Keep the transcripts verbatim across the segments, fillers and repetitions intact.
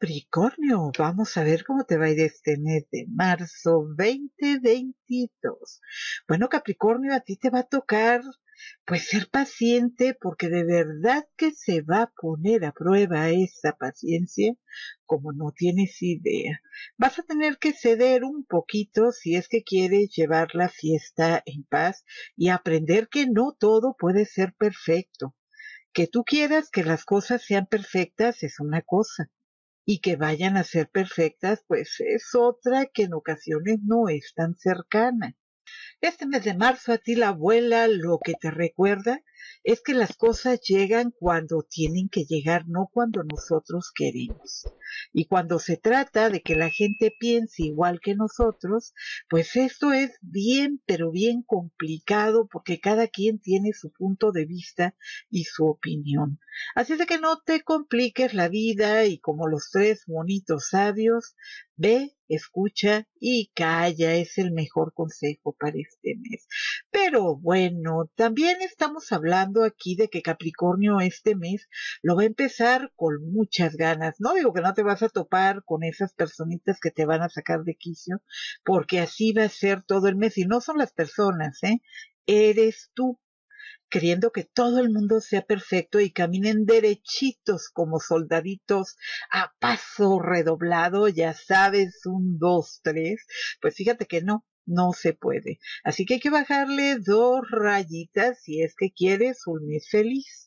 Capricornio, vamos a ver cómo te va a ir este mes de marzo veinte veintidós. Bueno, Capricornio, a ti te va a tocar pues ser paciente porque de verdad que se va a poner a prueba esa paciencia como no tienes idea. Vas a tener que ceder un poquito si es que quieres llevar la fiesta en paz y aprender que no todo puede ser perfecto. Que tú quieras que las cosas sean perfectas es una cosa y que vayan a ser perfectas, pues es otra que en ocasiones no es tan cercana. Este mes de marzo a ti la abuela lo que te recuerda es que las cosas llegan cuando tienen que llegar, no cuando nosotros queremos. Y cuando se trata de que la gente piense igual que nosotros, pues esto es bien, pero bien complicado porque cada quien tiene su punto de vista y su opinión. Así de que no te compliques la vida y como los tres monitos sabios, ve, escucha y calla es el mejor consejo para este mes. Pero bueno, también estamos hablando aquí de que Capricornio este mes lo va a empezar con muchas ganas. No digo que no te vas a topar con esas personitas que te van a sacar de quicio, porque así va a ser todo el mes y no son las personas, ¿eh? Eres tú queriendo que todo el mundo sea perfecto y caminen derechitos como soldaditos a paso redoblado, ya sabes, un, dos, tres, pues fíjate que no, no se puede. Así que hay que bajarle dos rayitas si es que quieres un mes feliz.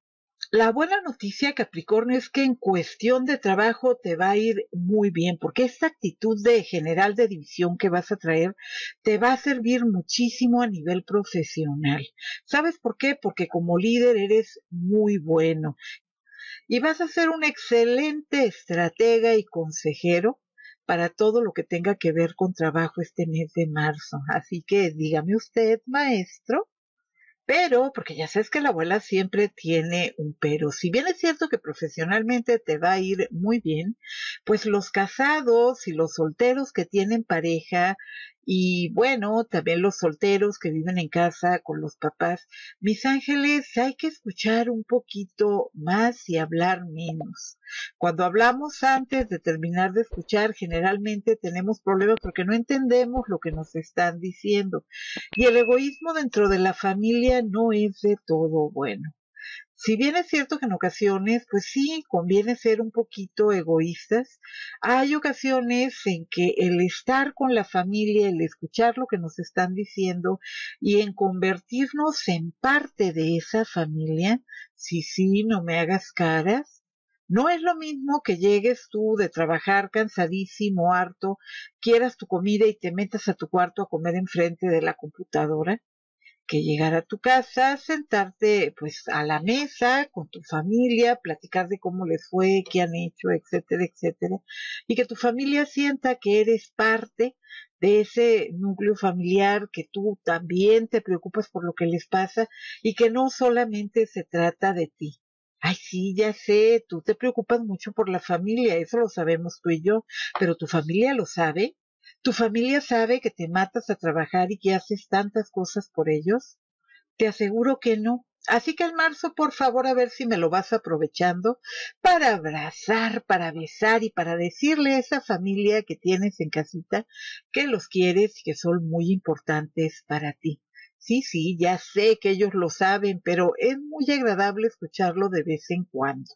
La buena noticia, Capricornio, es que en cuestión de trabajo te va a ir muy bien, porque esta actitud de general de división que vas a traer te va a servir muchísimo a nivel profesional. ¿Sabes por qué? Porque como líder eres muy bueno y vas a ser un excelente estratega y consejero para todo lo que tenga que ver con trabajo este mes de marzo. Así que dígame usted, maestro. Pero, porque ya sabes que la abuela siempre tiene un pero. Si bien es cierto que profesionalmente te va a ir muy bien, pues los casados y los solteros que tienen pareja y bueno, también los solteros que viven en casa con los papás, mis ángeles, hay que escuchar un poquito más y hablar menos. Cuando hablamos antes de terminar de escuchar, generalmente tenemos problemas porque no entendemos lo que nos están diciendo. Y el egoísmo dentro de la familia no es de todo bueno. Si bien es cierto que en ocasiones, pues sí, conviene ser un poquito egoístas, hay ocasiones en que el estar con la familia, el escuchar lo que nos están diciendo y en convertirnos en parte de esa familia, sí, sí, no me hagas caras, no es lo mismo que llegues tú de trabajar cansadísimo, harto, quieras tu comida y te metas a tu cuarto a comer enfrente de la computadora, que llegar a tu casa, sentarte pues a la mesa con tu familia, platicar de cómo les fue, qué han hecho, etcétera, etcétera, y que tu familia sienta que eres parte de ese núcleo familiar, que tú también te preocupas por lo que les pasa y que no solamente se trata de ti. Ay, sí, ya sé, tú te preocupas mucho por la familia, eso lo sabemos tú y yo, pero tu familia lo sabe. ¿Tu familia sabe que te matas a trabajar y que haces tantas cosas por ellos? Te aseguro que no. Así que en marzo, por favor, a ver si me lo vas aprovechando para abrazar, para besar y para decirle a esa familia que tienes en casita que los quieres y que son muy importantes para ti. Sí, sí, ya sé que ellos lo saben, pero es muy agradable escucharlo de vez en cuando.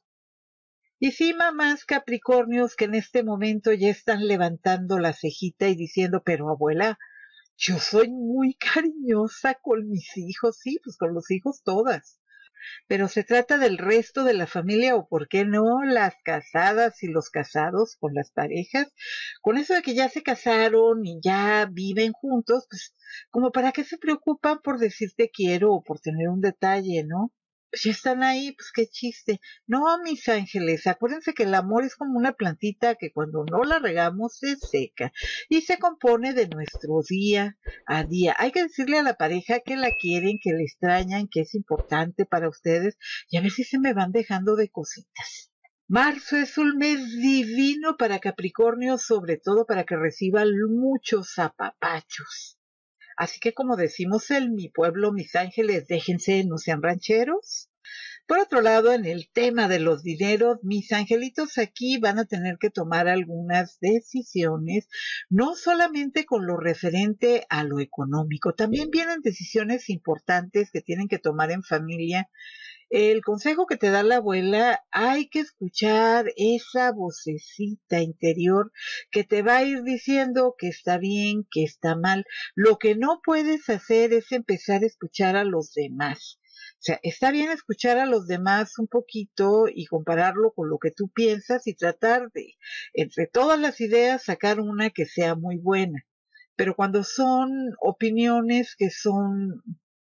Y sí, mamás Capricornios que en este momento ya están levantando la cejita y diciendo, pero abuela, yo soy muy cariñosa con mis hijos, sí, pues con los hijos todas. Pero se trata del resto de la familia o, ¿por qué no?, las casadas y los casados con las parejas. Con eso de que ya se casaron y ya viven juntos, pues, como para qué se preocupan por decir te quiero o por tener un detalle, ¿no? Pues ya están ahí, pues qué chiste. No, mis ángeles, acuérdense que el amor es como una plantita que cuando no la regamos se seca y se compone de nuestro día a día. Hay que decirle a la pareja que la quieren, que la extrañan, que es importante para ustedes y a ver si se me van dejando de cositas. Marzo es un mes divino para Capricornio, sobre todo para que reciban muchos apapachos. Así que como decimos en mi pueblo, mis ángeles, déjense, no sean rancheros. Por otro lado, en el tema de los dineros, mis angelitos aquí van a tener que tomar algunas decisiones, no solamente con lo referente a lo económico, también vienen decisiones importantes que tienen que tomar en familia. El consejo que te da la abuela, hay que escuchar esa vocecita interior que te va a ir diciendo que está bien, que está mal. Lo que no puedes hacer es empezar a escuchar a los demás. O sea, está bien escuchar a los demás un poquito y compararlo con lo que tú piensas y tratar de, entre todas las ideas, sacar una que sea muy buena. Pero cuando son opiniones que son,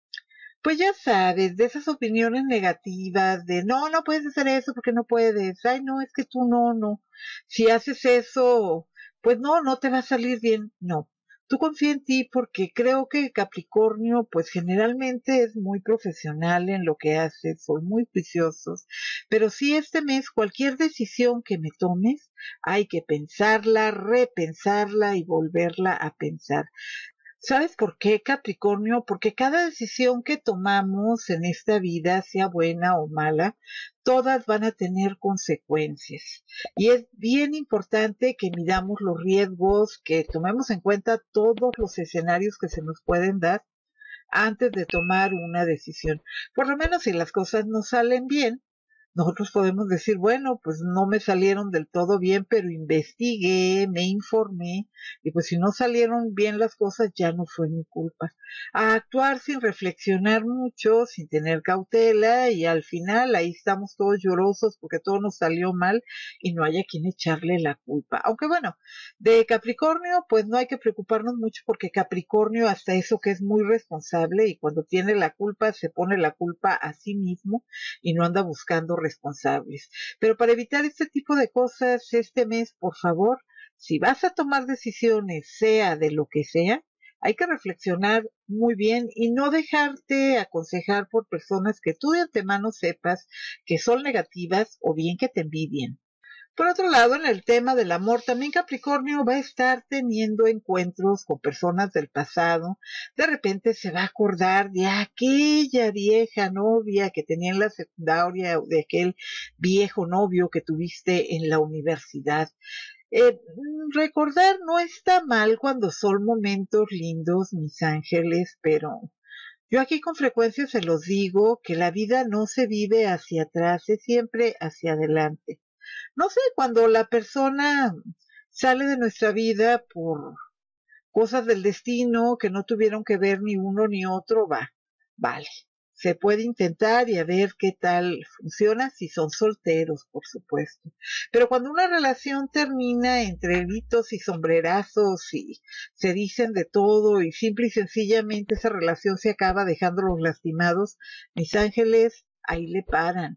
pues ya sabes, de esas opiniones negativas, de no, no puedes hacer eso porque no puedes, ay, no, es que tú no, no, si haces eso, pues no, no te va a salir bien, no. Tú confía en ti porque creo que Capricornio, pues generalmente es muy profesional en lo que hace, son muy juiciosos, pero sí este mes cualquier decisión que me tomes, hay que pensarla, repensarla y volverla a pensar. ¿Sabes por qué, Capricornio? Porque cada decisión que tomamos en esta vida, sea buena o mala, todas van a tener consecuencias. Y es bien importante que midamos los riesgos, que tomemos en cuenta todos los escenarios que se nos pueden dar antes de tomar una decisión. Por lo menos si las cosas no salen bien, nosotros podemos decir, bueno, pues no me salieron del todo bien, pero investigué, me informé, y pues si no salieron bien las cosas, ya no fue mi culpa. A actuar sin reflexionar mucho, sin tener cautela, y al final ahí estamos todos llorosos porque todo nos salió mal y no hay a quien echarle la culpa. Aunque bueno, de Capricornio, pues no hay que preocuparnos mucho porque Capricornio hasta eso que es muy responsable y cuando tiene la culpa se pone la culpa a sí mismo y no anda buscando responsables. Pero para evitar este tipo de cosas este mes, por favor, si vas a tomar decisiones, sea de lo que sea, hay que reflexionar muy bien y no dejarte aconsejar por personas que tú de antemano sepas que son negativas o bien que te envidien. Por otro lado, en el tema del amor, también Capricornio va a estar teniendo encuentros con personas del pasado. De repente se va a acordar de aquella vieja novia que tenía en la secundaria, o de aquel viejo novio que tuviste en la universidad. Eh, recordar no está mal cuando son momentos lindos, mis ángeles, pero yo aquí con frecuencia se los digo que la vida no se vive hacia atrás, es siempre hacia adelante. No sé, cuando la persona sale de nuestra vida por cosas del destino que no tuvieron que ver ni uno ni otro, va, vale. Se puede intentar y a ver qué tal funciona si son solteros, por supuesto. Pero cuando una relación termina entre gritos y sombrerazos y se dicen de todo y simple y sencillamente esa relación se acaba dejándolos lastimados, mis ángeles, ahí le paran.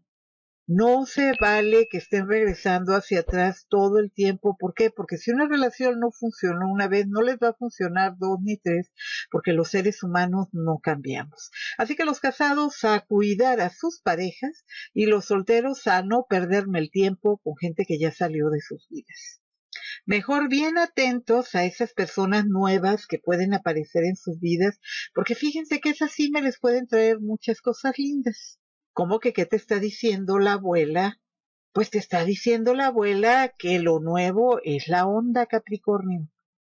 No se vale que estén regresando hacia atrás todo el tiempo. ¿Por qué? Porque si una relación no funcionó una vez, no les va a funcionar dos ni tres, porque los seres humanos no cambiamos. Así que los casados a cuidar a sus parejas y los solteros a no perderme el tiempo con gente que ya salió de sus vidas. Mejor bien atentos a esas personas nuevas que pueden aparecer en sus vidas, porque fíjense que esas sí me les pueden traer muchas cosas lindas. ¿Cómo que qué te está diciendo la abuela? Pues te está diciendo la abuela que lo nuevo es la onda, Capricornio.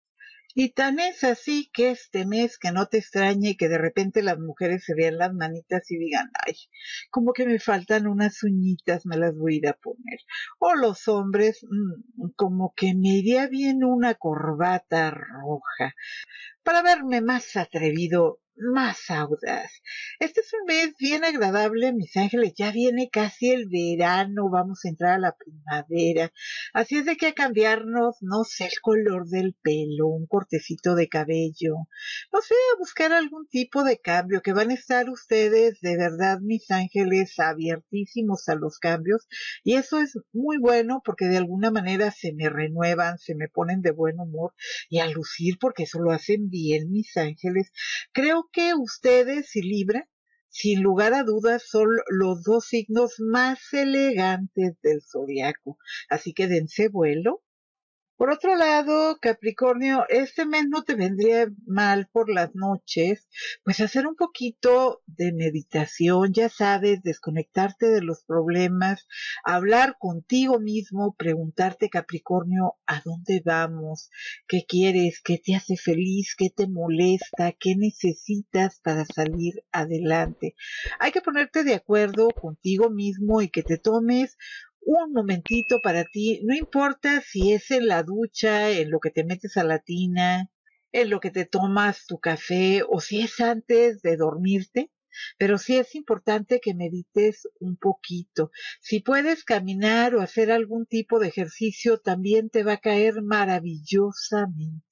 Y tan es así que este mes que no te extrañe que de repente las mujeres se vean las manitas y digan, ay, como que me faltan unas uñitas, me las voy a ir a poner. O los hombres, mmm, como que me iría bien una corbata roja para verme más atrevido, más audaz. Este es un mes bien agradable, mis ángeles, ya viene casi el verano, vamos a entrar a la primavera, así es de que a cambiarnos, no sé, el color del pelo, un cortecito de cabello, no sé, a buscar algún tipo de cambio, que van a estar ustedes, de verdad, mis ángeles, abiertísimos a los cambios, y eso es muy bueno porque de alguna manera se me renuevan, se me ponen de buen humor, y a lucir porque eso lo hacen bien, mis ángeles. Creo que ustedes y Libra, sin lugar a dudas, son los dos signos más elegantes del zodiaco. Así que dense vuelo. Por otro lado, Capricornio, este mes no te vendría mal por las noches, pues hacer un poquito de meditación, ya sabes, desconectarte de los problemas, hablar contigo mismo, preguntarte, Capricornio, ¿a dónde vamos? ¿Qué quieres? ¿Qué te hace feliz? ¿Qué te molesta? ¿Qué necesitas para salir adelante? Hay que ponerte de acuerdo contigo mismo y que te tomes un momentito para ti, no importa si es en la ducha, en lo que te metes a la tina, en lo que te tomas tu café o si es antes de dormirte, pero sí es importante que medites un poquito. Si puedes caminar o hacer algún tipo de ejercicio, también te va a caer maravillosamente.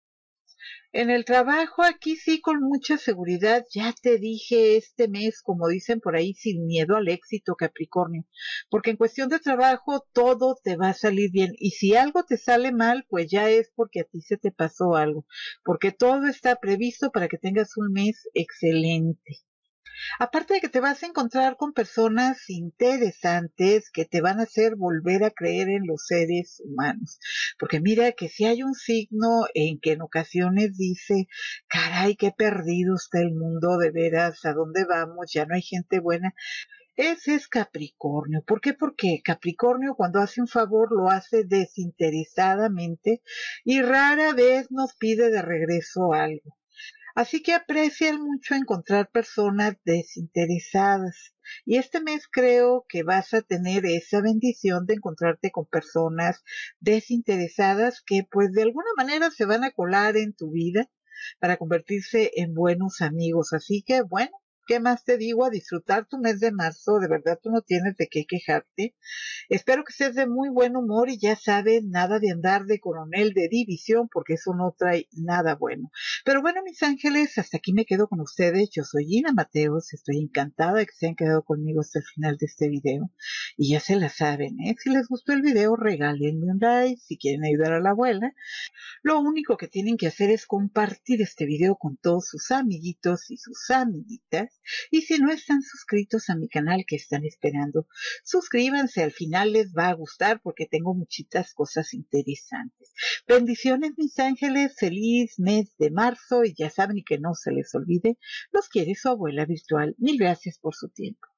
En el trabajo, aquí sí, con mucha seguridad, ya te dije este mes, como dicen por ahí, sin miedo al éxito, Capricornio, porque en cuestión de trabajo todo te va a salir bien y si algo te sale mal, pues ya es porque a ti se te pasó algo, porque todo está previsto para que tengas un mes excelente. Aparte de que te vas a encontrar con personas interesantes que te van a hacer volver a creer en los seres humanos. Porque mira que si hay un signo en que en ocasiones dice, caray, qué perdido está el mundo de veras, ¿a dónde vamos? Ya no hay gente buena. Ese es Capricornio. ¿Por qué? Porque Capricornio cuando hace un favor lo hace desinteresadamente y rara vez nos pide de regreso algo. Así que aprecian mucho encontrar personas desinteresadas. Y este mes creo que vas a tener esa bendición de encontrarte con personas desinteresadas que pues de alguna manera se van a colar en tu vida para convertirse en buenos amigos. Así que bueno, ¿qué más te digo? A disfrutar tu mes de marzo. De verdad tú no tienes de qué quejarte. Espero que estés de muy buen humor y ya sabes, nada de andar de coronel de división porque eso no trae nada bueno. Pero bueno, mis ángeles, hasta aquí me quedo con ustedes. Yo soy Gina Mateos, estoy encantada de que se hayan quedado conmigo hasta el final de este video. Y ya se la saben, ¿eh? Si les gustó el video, regálenme un like. Si quieren ayudar a la abuela, lo único que tienen que hacer es compartir este video con todos sus amiguitos y sus amiguitas. Y si no están suscritos a mi canal, ¿qué están esperando? Suscríbanse, al final les va a gustar porque tengo muchitas cosas interesantes. Bendiciones, mis ángeles, feliz mes de marzo y ya saben y que no se les olvide, los quiere su abuela virtual. Mil gracias por su tiempo.